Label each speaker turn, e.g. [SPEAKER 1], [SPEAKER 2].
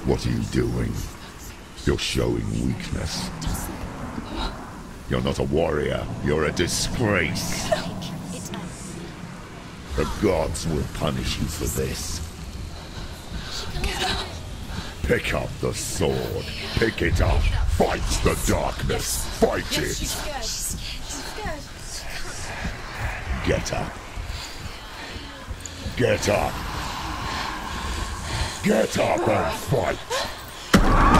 [SPEAKER 1] What are you doing? You're showing weakness. You're not a warrior. You're a disgrace. The gods will punish you for this. Pick up the sword. Pick it up. Fight the darkness. Fight it. Get up. Get up. Get up and fight.